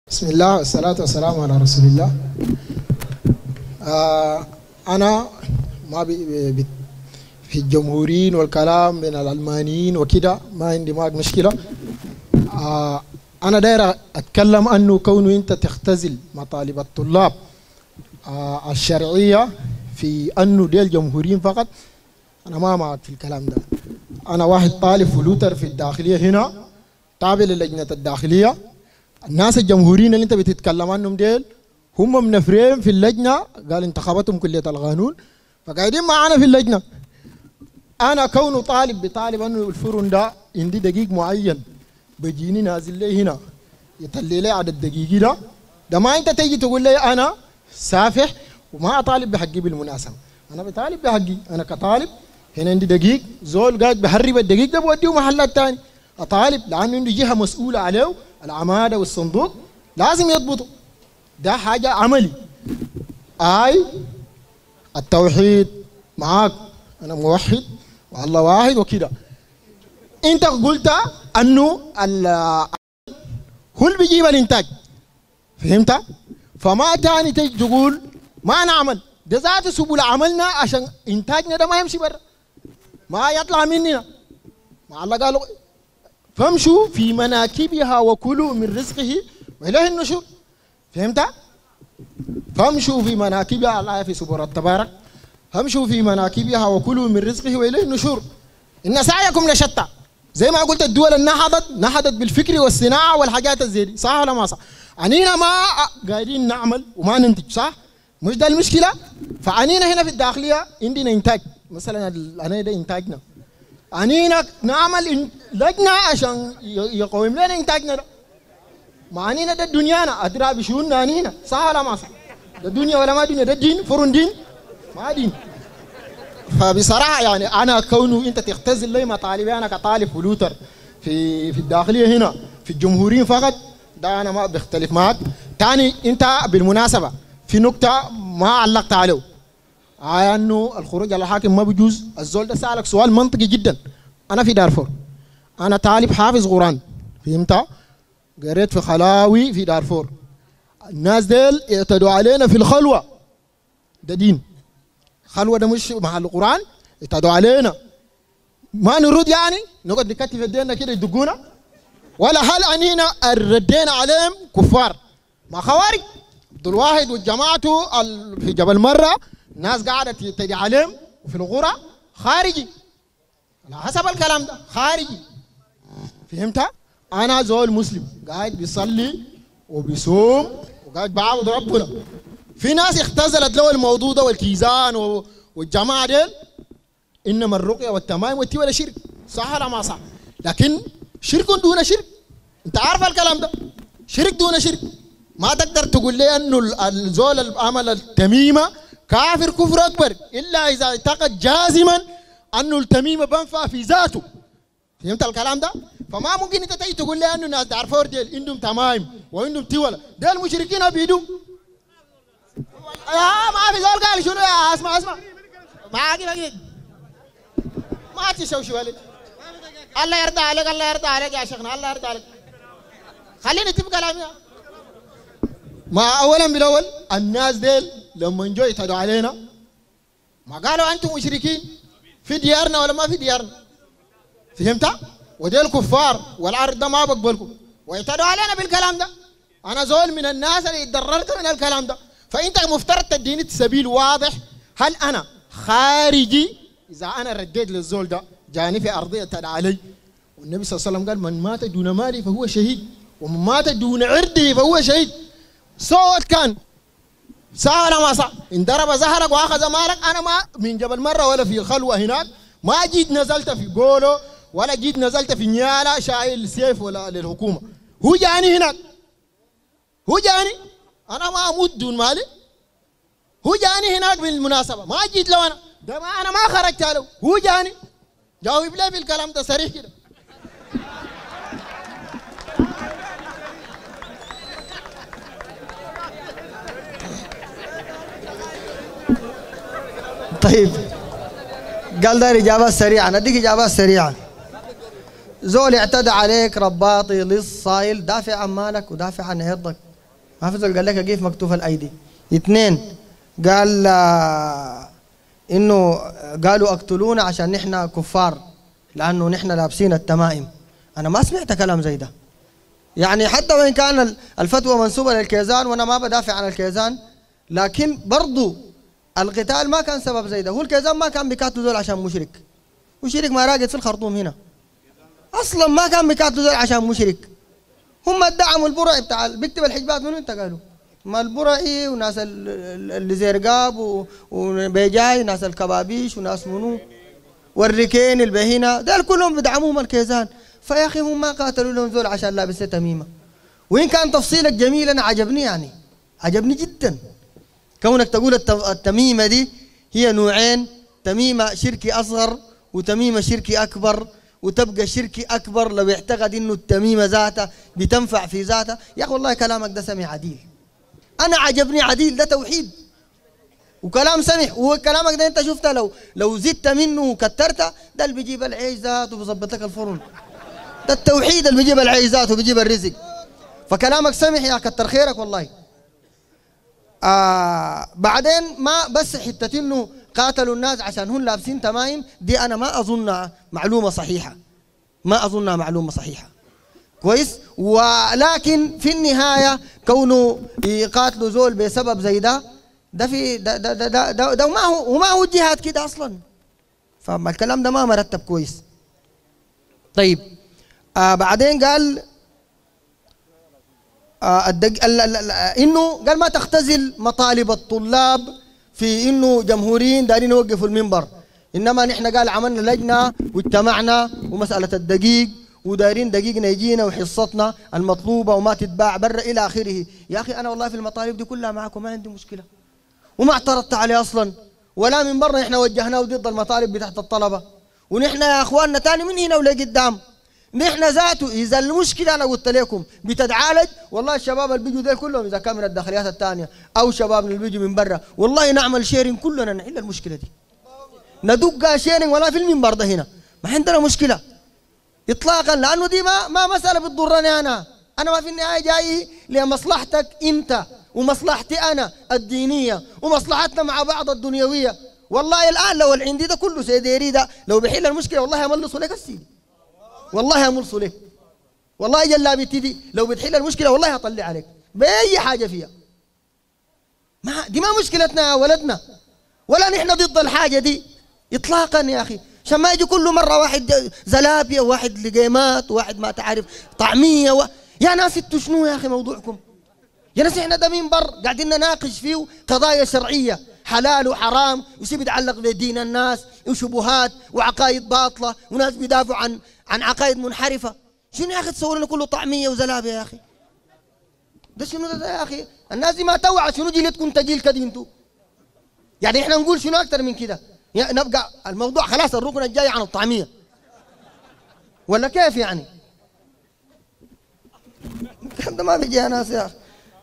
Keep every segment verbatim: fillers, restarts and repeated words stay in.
بسم الله والصلاة والسلام على رسول الله. آه أنا ما بي بي في الجمهوريين والكلام من العلمانيين وكده ما عندي معك مشكلة. آه أنا داير أتكلم أنه كونه أنت تختزل مطالب الطلاب آه الشرعية في أنه ديل جمهوريين فقط، أنا ما معك في الكلام ده. أنا واحد طالب فلوتر في الداخلية هنا تابع للجنة الداخلية. الناس الجمهوريين اللي انت بتتكلم عنهم ديل هم منفرين في اللجنه، قال انتخبتهم كليه القانون فقاعدين معانا في اللجنه. انا كونه طالب بطالب انه الفرن ده عندي دقيق معين بجيني نازل لي هنا يطلع لي عدد دقيقي ده ده ما انت تيجي تقول لي انا سافح وما اطالب بحقي. بالمناسبه انا بطالب بحقي، انا كطالب هنا عندي دقيق، زول قاعد بهرب الدقيق ده بوديه محلات ثاني اطالب، لانه عندي جهه مسؤوله عليه العماده والصندوق لازم يضبطوا. ده حاجه عملي. اي التوحيد معاك، انا موحد والله واحد وكده. انت قلت انه هو اللي بيجيب الانتاج، فهمت؟ فما تاني تيجي تقول ما نعمل، ده ذات سبل عملنا عشان انتاجنا ده ما يمشي برا، ما يطلع مننا. ما الله قالوا فامشوا في مناكبها وكلوا من رزقه وإليه النشور، فهمت؟ فامشوا في مناكبها، الآية في سورة تبارك، فامشوا في مناكبها وكلوا من رزقه وإليه النشور إن سعيكم لشتى. زي ما قلت الدول اللي نهضت نهضت بالفكر والصناعة والحاجات الزي صح ولا ما صح؟ عنينا ما قاعدين نعمل وما ننتج، صح؟ مش ده المشكلة؟ فعنينا هنا في الداخلية عندنا إنتاج، مثلا أنا ده إنتاجنا، عنينا نعمل لجنة عشان يقوم لنا إنتاجنا ده. ما عنينا ده دنيانا أدرى بشؤوننا عنينا، صح ولا ما صح؟ ده دنيا ولا ما دنيا؟ ده دين فرن دين ما دين. فبصراحة يعني أنا كونه أنت تختزل لي مطالبي أنا كطالب فلوتر في في الداخلية هنا في الجمهوريين فقط، ده أنا ما بختلف معك. تاني أنت بالمناسبة في نقطة ما علقت عليه، آه انه الخروج على الحاكم ما بيجوز. الزول ده سألك سؤال منطقي جدا. انا في دارفور، انا طالب حافظ قرآن، فهمت؟ قريت في خلاوي في دارفور. الناس ديل اعتدوا علينا في الخلوة، ده دين. خلوة ده مش محل قرآن، اعتدوا علينا. ما نرد يعني نقعد نكتف يدينا كده يدقونا؟ ولا هل انينا ردينا عليهم كفار؟ ما خوارج عبد الواحد وجماعته في جبل مرة ناس قاعدة تدعي عليهم وفي الغرة خارجي، على حسب الكلام ده خارجي، فهمت؟ أنا زول مسلم قاعد بيصلي وبيصوم وقاعد بعبد ربنا. في ناس اختزلت له الموضوع ده والكيزان والجماعة ديل إنما الرقية والتمايم والتولى شرك، صح ولا ما صح؟ لكن شرك دون شرك، أنت عارف الكلام ده، شرك دون شرك. ما تقدر تقول لي إنه الزول اللي عمل التميمة كافر كفر أكبر إلا إذا اعتقد جازما أنه التميمة بنفع في ذاته، فهمت الكلام ده؟ فما ممكن أنت تيجي تقول لي أنه ناس دارفور ديل عندهم تمايم وعندهم تولى، ديل مشركين بيدو. آه ما في زول قال شنو يا اسمع اسمع ما أجي أجي ما تشوشوا عليك. الله يرضى عليك، الله يرضى عليك يا شيخنا، الله يرضى عليك. خليني تبقى كلامي. ما أولا بالأول الناس ديل لما جو يتدعوا علينا ما قالوا أنتم مشركين في ديارنا ولا ما في ديارنا، فهمت؟ وديل كفار والعرض ده ما بقبلكم ويتدعوا علينا بالكلام ده. أنا زول من الناس اللي اتضررت من الكلام ده. فأنت مفترض تديني سبيل واضح. هل أنا خارجي إذا أنا رديت للزول ده جاني في أرضية تدعى علي؟ والنبي صلى الله عليه وسلم قال من مات دون مالي فهو شهيد ومن مات دون عرضه فهو شهيد. صوت كان صح ولا ما صح؟ إن ضرب زهرك وأخذ مالك. أنا ما من جبل مرة ولا في خلوة هناك، ما جيت نزلت في قولو ولا جيت نزلت في نيالا شايل سيف ولا للحكومة. هو جاني هناك، هو جاني. أنا ما أموت دون مالي، هو جاني هناك بالمناسبة، ما جيت له أنا ده ما أنا ما خرجت له، هو جاني. جاوب لي بالكلام ده صريح كده. طيب قال ده إجابات سريعة، نديك إجابات سريعة. زول اعتدى عليك رباطي لص صايل، دافع عن مالك ودافع عن عرضك، ما في زول قال لك كيف مكتوف الايدي. اثنين قال آه انه قالوا اقتلونا عشان نحن كفار لانه نحن لابسين التمائم. انا ما سمعت كلام زي ده. يعني حتى وان كان الفتوى منسوبه للكيزان وانا ما بدافع عن الكيزان، لكن برضو القتال ما كان سبب زي ده. هو الكيزان ما كان بيقاتلوا زول عشان مشرك، مشرك ما راقد في الخرطوم هنا اصلا، ما كان بيقاتلوا زول عشان مشرك. هم ادعموا البرعي بتاع بيكتب الحجبات منو انت قالوا؟ ما البرعي وناس اللي زي رقاب وبيجاي ناس الكبابيش وناس منو والركين البهينه دول كلهم بدعموهم الكيزان. فيا اخي هم ما قاتلوا لهم زول عشان لابسه تميمه. وان كان تفصيلك جميل انا عجبني، يعني عجبني جدا كونك تقول التميمه دي هي نوعين، تميمه شركي اصغر وتميمه شركي اكبر، وتبقى شركي اكبر لو اعتقد انه التميمه ذاتها بتنفع في ذاتها. يا اخي والله كلامك ده سمع عديل، انا عجبني عديل، ده توحيد وكلام سمح. وكلامك ده انت شفته لو لو زدت منه وكترته ده اللي بيجيب العيش ذاته وبيظبط لك الفرن. ده التوحيد اللي بيجيب العيش ذاته وبيجيب الرزق. فكلامك سمح يا كتر خيرك والله. آه بعدين ما بس حته انه قاتلوا الناس عشان هم لابسين تمايم، دي انا ما اظنها معلومه صحيحه، ما اظنها معلومه صحيحه كويس. ولكن في النهايه كونه يقاتلوا زول بسبب زي ده ده في ده ده ده ده, ده, ده ما هو وما هو الجهاد كده اصلا. فالكلام ده ما مرتب كويس. طيب آه بعدين قال آه الدق... ال... ال... ال... انه قال ما تختزل مطالب الطلاب في انه جمهوريين دارين يوقفوا المنبر، انما نحن قال عملنا لجنه واجتمعنا ومساله الدقيق ودايرين دقيقنا يجينا وحصتنا المطلوبه وما تتباع برا الى اخره. يا اخي انا والله في المطالب دي كلها معكم ما عندي مشكله وما اعترضت عليه اصلا، ولا من برا نحن وجهناه ضد المطالب بتاعت الطلبه. ونحن يا اخواننا تاني من هنا ولقدام نحن ذاته اذا المشكله انا قلت لكم بتتعالج، والله الشباب اللي بيجوا دول كلهم اذا كان من الداخليات الثانيه او شباب اللي بيجوا من برا والله نعمل شيرنج كلنا نحل المشكله دي، ندق شيرنج ولا في المنبر ده هنا ما عندنا مشكله اطلاقا، لانه دي ما ما مساله بتضرني انا، انا ما في النهايه جاي لمصلحتك انت ومصلحتي انا الدينيه ومصلحتنا مع بعض الدنيويه. والله الان لو اللي عندي ده كله سيديري ده لو بيحل المشكله والله يملصوا لك السيدي، والله يملصوا لك، والله جلابيتي دي لو بتحل المشكله والله هطلع عليك باي حاجه فيها. ما دي ما مشكلتنا يا ولدنا، ولا نحن ضد الحاجه دي اطلاقا يا اخي، عشان ما يجي كل مره واحد زلابيه وواحد لقيمات وواحد ما تعرف طعميه و... يا ناس انتوا شنو يا اخي موضوعكم؟ يا ناس احنا ده منبر قاعدين نناقش فيه قضايا شرعيه حلال وحرام وشي بيتعلق بدين الناس وشبهات وعقائد باطله وناس بيدافعوا عن عن عقائد منحرفه. شنو يا اخي تصور لنا كله طعميه وزلابيه يا اخي؟ ده شنو ده, ده يا اخي؟ الناس دي ما توعى شنو جيلتكم تجيل كده انتوا؟ يعني احنا نقول شنو اكثر من كده؟ يعني نبقى الموضوع خلاص الركن الجاي عن الطعميه ولا كيف يعني؟ الكلام ده ما بيجي يا ناس يا اخي.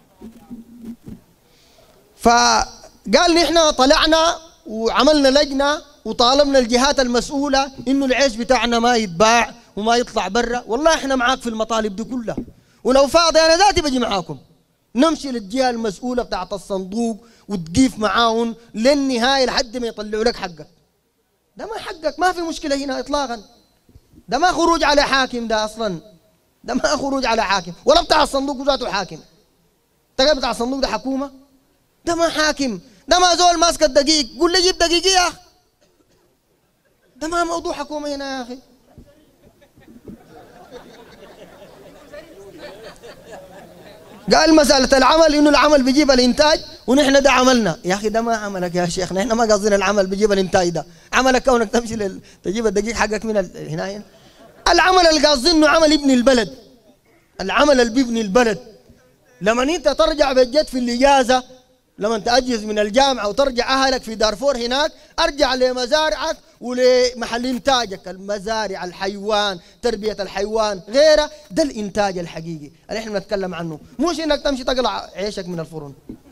فقال نحن طلعنا وعملنا لجنه وطالبنا الجهات المسؤوله انه العيش بتاعنا ما يتباع وما يطلع برا، والله احنا معاك في المطالب دي كلها، ولو فاضي انا ذاتي بجي معاكم نمشي للجهه المسؤوله بتاعت الصندوق وتقيف معاهم للنهايه لحد ما يطلعوا لك حقك. ده ما حقك، ما في مشكله هنا اطلاقا، ده ما خروج على حاكم، ده اصلا ده ما خروج على حاكم ولا بتاع الصندوق ذاته حاكم. انت بتاع الصندوق ده حكومه؟ ده ما حاكم، ده ما زول ماسك الدقيق قول لي جيب دقيق يا اخي، ده ما موضوع حكومه هنا يا اخي. قال مسألة العمل إنه العمل بيجيب الإنتاج ونحن ده عملنا، يا أخي ده ما عملك يا شيخ، نحن ما قصدنا العمل بيجيب الإنتاج، ده عملك كونك تمشي لل... تجيب الدقيق حقك من ال... هنا هنا. العمل اللي قاصدينه عمل ابن البلد، العمل اللي بيبني البلد. لما أنت ترجع بالجد في الإجازة، لما تأجز من الجامعة وترجع أهلك في دارفور هناك، أرجع لمزارعك ولمحل إنتاجك، المزارع، الحيوان، تربية الحيوان، غيره، ده الإنتاج الحقيقي اللي إحنا بنتكلم عنه، مش إنك تمشي تقلع عيشك من الفرن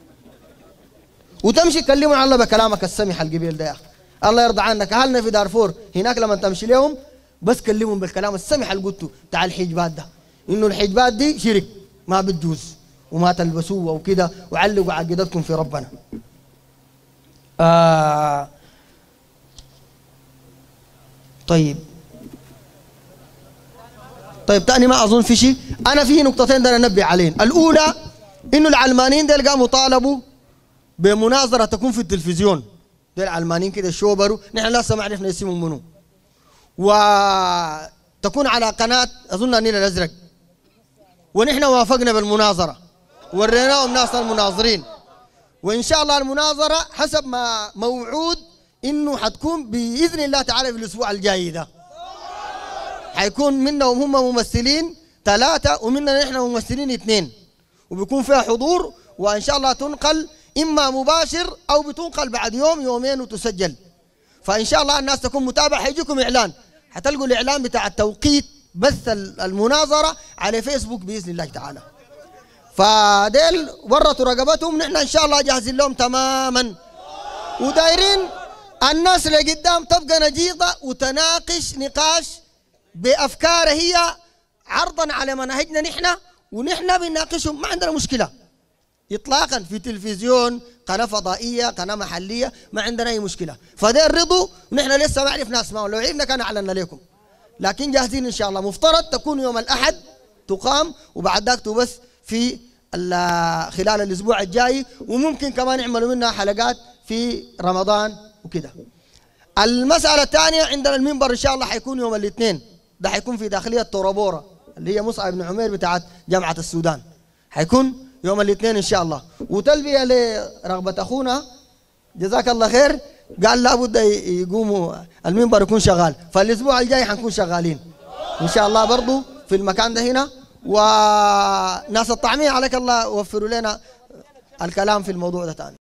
وتمشي تكلموا على الله بكلامك السمح القبيل ده يا أخي. الله يرضى عنك، أهلنا في دارفور هناك لما تمشي لهم بس كلمهم بالكلام السمح اللي قلته بتاع الحجبات ده، إنه الحجبات دي شرك ما بتجوز وما تلبسوه وكده، وعلقوا عقيدتكم في ربنا. آه طيب طيب تاني ما اظن في شيء. انا في نقطتين ده انبه عليهم. الاولى انه العلمانيين ديل قاموا طالبوا بمناظره تكون في التلفزيون. ديل علمانيين كده شوبروا، نحن لسه ما عرفنا اسمهم منو، وتكون على قناه اظن النيل الازرق، ونحن وافقنا بالمناظره وريناهم ناس المناظرين، وان شاء الله المناظره حسب ما موعود انه حتكون باذن الله تعالى في الاسبوع الجاي ده. حيكون منهم هم ممثلين ثلاثه ومننا نحن ممثلين اثنين، وبيكون فيها حضور، وان شاء الله تنقل اما مباشر او بتنقل بعد يوم يومين وتسجل. فان شاء الله الناس تكون متابعه. حيجيكم اعلان، حتلقوا الاعلان بتاع التوقيت بث المناظره على فيسبوك باذن الله تعالى. فديل ورطوا رقبتهم، نحن ان شاء الله جاهزين لهم تماما، ودايرين الناس اللي قدام تبقى نجيضه وتناقش نقاش بافكار هي عرضا على مناهجنا نحن، ونحن بنناقشهم، ما عندنا مشكله اطلاقا، في تلفزيون، قناه فضائيه، قناه محليه، ما عندنا اي مشكله. فديل رضوا، ونحن لسه ما عرفنا اسمائهم، لو عرفنا كان اعلنا لكم، لكن جاهزين ان شاء الله. مفترض تكون يوم الاحد تقام، وبعد ذاك تبث في خلال الاسبوع الجاي، وممكن كمان يعملوا منها حلقات في رمضان وكده. المساله الثانيه عندنا المنبر ان شاء الله حيكون يوم الاثنين، ده حيكون في داخليه طورابورا اللي هي مصعب بن عمير بتاعت جامعه السودان، حيكون يوم الاثنين ان شاء الله. وتلبيه لرغبه اخونا جزاك الله خير، قال لابد يقوموا المنبر يكون شغال، فالاسبوع الجاي حنكون شغالين ان شاء الله برضو في المكان ده هنا. وناس الطعميه عليك الله وفروا لنا الكلام في الموضوع ده تاني.